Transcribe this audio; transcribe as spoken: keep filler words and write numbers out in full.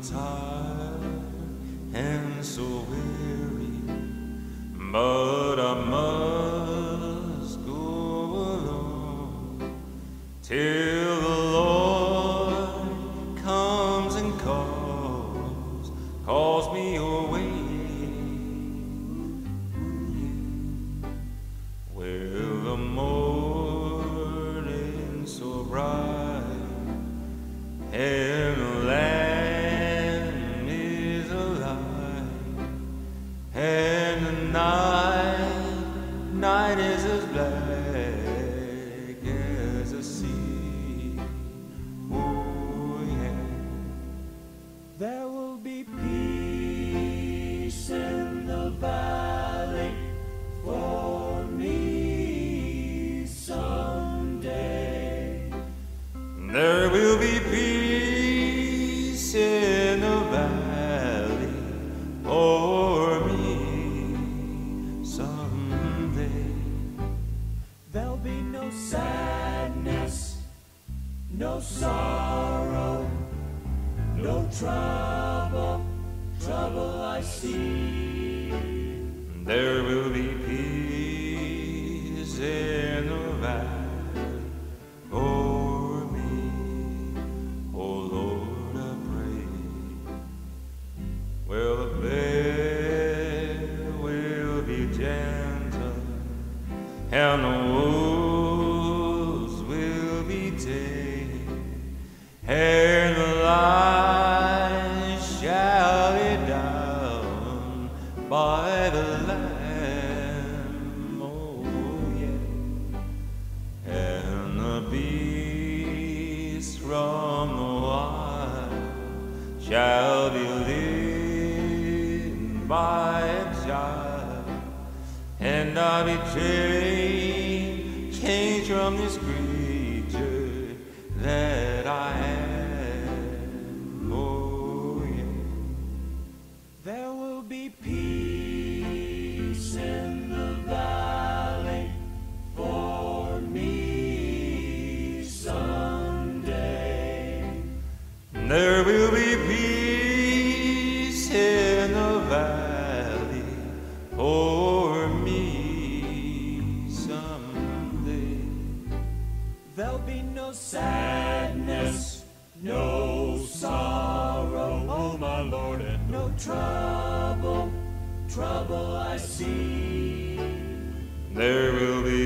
tired and so weary, but I must go along till the Lord comes and calls, calls me away. Well, the morning so bright and the land is alive, and the night, night is as black as the sea. Oh yeah. There will be peace in the valley for me someday. There will be peace in the valley for me someday. There'll be no sadness, no sorrow, no trouble, trouble I see. There will be peace in the valley for me. Oh Lord, I pray. Well, the bed will be gentle, and the wolves will be tame, and the light shall be down by the Lamb. Oh yeah. And the beast from the wild shall be led by a child, and I'll be changed, changed from this creature that I am. Oh yeah. There will be peace in the valley for me someday. There will be peace in the valley for me someday. There'll be no sadness, no sorrow, oh my Lord, and no trouble, trouble I see. There will be